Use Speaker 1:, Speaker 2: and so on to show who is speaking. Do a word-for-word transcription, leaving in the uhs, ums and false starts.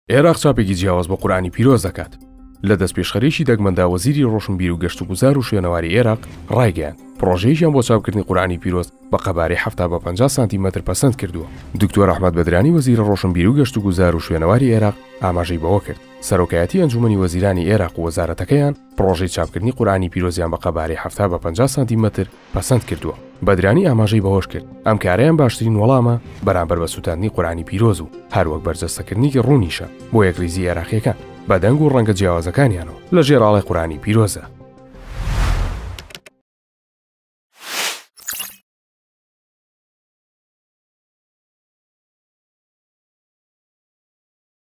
Speaker 1: عێراق چاپێکی جیاواز بە قورئانی پیرۆز دەکات. لە دەست پێشخەرێکی دەگمەندا وەزیری ڕۆشنبیر و گەشت و گوزار و شوێنەواری عێراق ڕایگەیاند پرۆژەیەکیان بۆ چاپکردنی قورئانی پیرۆز بە قەبارەی هەفتاد بە پەنجا سانتیمەتر پەسەند کردووە. دکتۆر ئەحمەد بەدرانی وەزیرە ڕۆشنبیر و گەشت و گوزار و شوێنەواری عێراق ئاماژەی بەوە کرد سەرۆکایەتی ئەنجومەنی وەزیرانی عێراق و وەزارەتەکەیان پرۆژەی چاپکردنی قورئانی پیرۆزیان بە قەبارەی هەفتاد بە پەنجا سانتیمەتر پەسەند کردووە. بەدرانی ئاماژەی بەهۆش کرد ئەم کارەیان باشترین وەڵامە بەرامبەر بە سوتاندنی قورئانی پیرۆز و هەروەک بەرجەستەکردنی ڕوونیشە بۆ یەکریزی عێراقیەکان بە دەنگ و ڕەنگە جیاوازەکانیانەوە لە ژێراڵی قورئانی پیرۆزە.